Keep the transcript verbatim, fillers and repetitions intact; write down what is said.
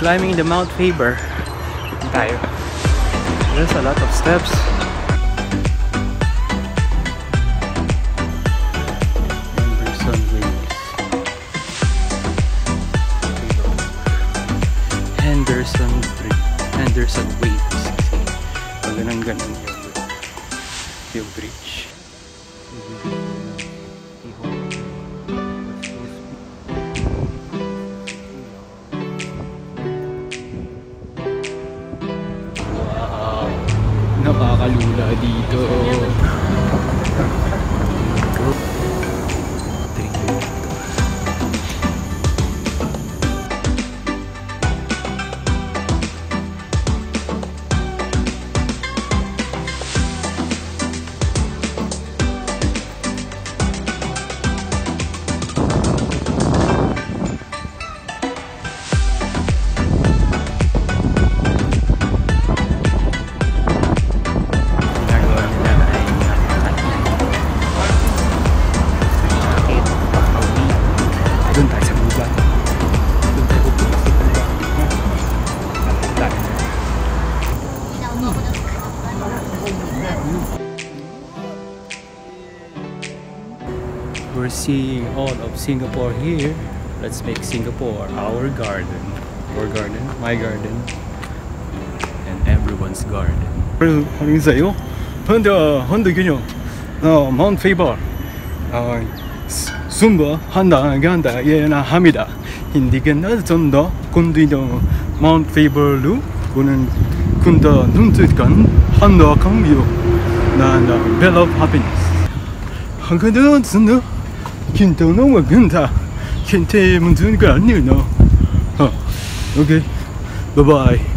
climbing the Mount Faber. Tayo. There's a lot of steps. Henderson Waves. Henderson Bridge. Henderson Waves. Pag ganun-ganun yung, yung bridge. Nakakalula dito. We're seeing all of Singapore here. Let's make Singapore our garden. Our garden, my garden, and everyone's garden. Haring sa'yo, Honda, Honda ganyan. No, Mount Faber. Uh, Sumba, Honda, Ganda, yan na hamida. Hindi ka na zonda, kundi no Mount Faber lu, kunin kunda nuntut kan, Honda kangyo, na na bell of happiness. Hanggang doon zonda. Kinto no maganda. Kinte munsun ka niyo no. Huh. Okay. Bye bye.